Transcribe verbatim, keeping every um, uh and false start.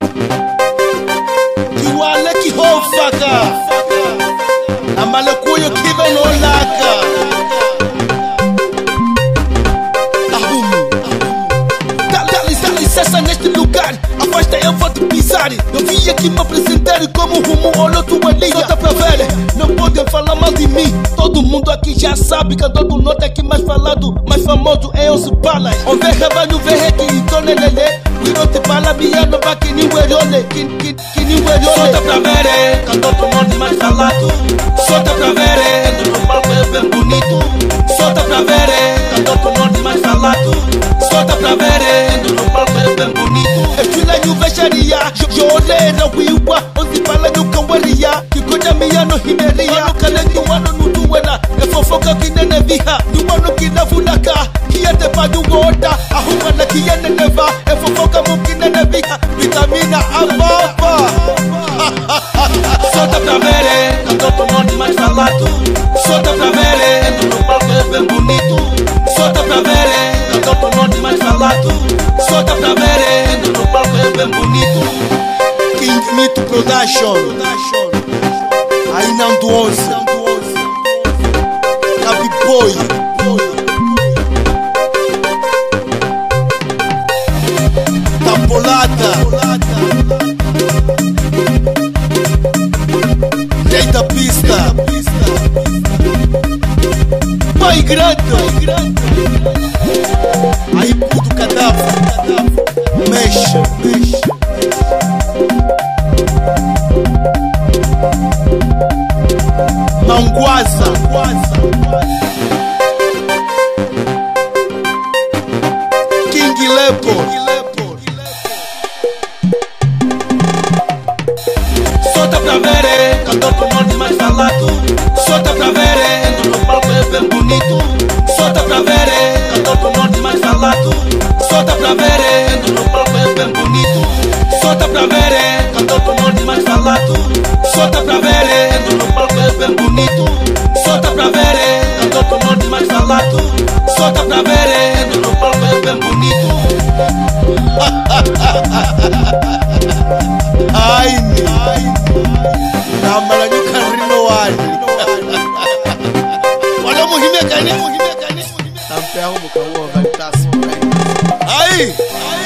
Kiwale kihofaka Amalekuyo kive no laka Ahumu Dale, dale licença neste lugar Afasta eu vou te pisar Eu vim aqui me apresentar como rumo olho tua liga Só dá pra ver, não podem falar mal de mim Todo mundo aqui já sabe Cantor do norte aqui mais falado Mais famoso é Onze Balas Onde rebanho vê que itone lele Wirote pala biano ba que ni werole Que ni werole Solta pra ver, cantor do norte mais falado Solta pra ver, do normal é bem bonito Solta pra ver, cantor do norte mais falado Solta pra ver, do normal é bem bonito É fila e o vejaria Jolera wiwa, Onze Balas no kawaria Que coisa minha no himeria No calente o ano no duena É fofoca que nene viha No ano que na vulaka Que é te pa do gorda Arruma na que é neneva É fofoca mukina nene viha Vitamina A papa Solta pra ver, cantor do norte mais falado Solta pra ver, do normal que é bem bonito Solta pra ver, cantor do norte mais falado Solta pra ver, do normal que é bem bonito King Mito Production Aí não do onze Cabi Boy Tapolada Rei da pista Pai grande Aí puto cadáver Mexe, mexe Manguaza King Lepo Solta pra ver, cantor do norte mais falado Solta pra ver, do normal é bem bonito Solta pra ver, cantor do norte mais falado Solta pra ver, do normal é bem bonito Solta pra ver, cantor do norte mais falado Solta pra ver, do normal é bem bonito Solta pra ver, cantor do norte mais falado Solta pra ver, do normal é bem bonito Ai, ai Namala nyuka rino wani Wala muhime kani muhime kani Tampe ako mukawa vantas Ai